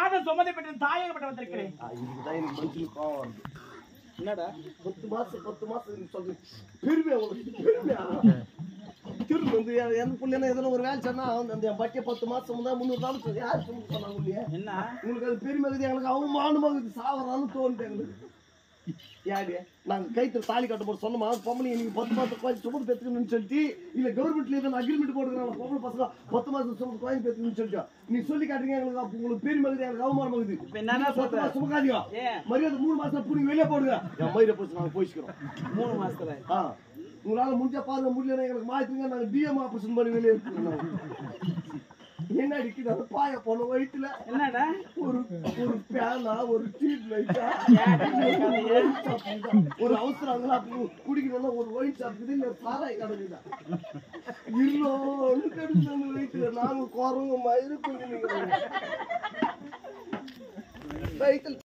மாதம் சுமதி பெற்று தாயகப்பட்டு வந்திருக்கிறேன். இதுக்குதான் எனக்கு மனசுல கோவம் வருது. என்னடா 10 மாசம் சொல்றேன் பெருமையா உங்களுக்கு பெருமையா திரும்ப வந்து என் பிள்ளைனா எதனா ஒரு வேலை சொன்னா அந்த என் பட்டிய 10 மாசம் தான் 300 நாள் யார் சொன்னாங்க இல்லையா என்ன உங்களுக்கு அது பெருமை இருக்குது எங்களுக்கு அவமானமாக இருக்குது சாவறான்னு தோணுது எங்களுக்கு யாரு நாங்க கைத்துல தாலி கட்ட போட்டு சொன்னோமா பொம்பளை நீங்க 10 மாசம் கோயில் சுமந்து பெற்றுக்கணும்னு சொல்லிட்டு இல்ல கவர்மெண்ட்ல எதனா அக்ரிமெண்ட் போட்டுக்கிறாங்க பொம்பளை பசங்க 10 மாசம் சுமந்து கோயில் பெற்றுக்கணும்னு சொல்லிட்டு நீ சொல்லி காட்டுறீங்க எங்களுக்கு உங்களுக்கு பெருமை இருக்குது எனக்கு அவமானமாக இருக்குது என்னன்னா சொல்ற சுமக்காதீங்க மரியாதை 3 மாசம் புடி வெளியே போடுங்க என் மயிரை போச்சு நாங்க போயிக்கிறோம் 3 மாசத்துல உங்களால முடிஞ்சா பாருங்க முடியல எங்களுக்கு மாத்துங்க நாங்க டிஎம் ஆபரேஷன் பண்ணி வெளியே எடுத்துக்கிறோம் என்ன அடிக்குது அந்த பாய போன வயிற்றுல என்னடா ஒரு பேனா ஒரு டியூப் லைட்டா ஒரு அவசரங்களா குடிக்கணும்னா ஒரு ஒயின் சாப்பிடுது இல்ல சாராய் கிடக்குதா இருநூறு கெடுத்து வயிற்றுல நாங்க குறவங்க மயிறு கொஞ்சம் வயிற்றுல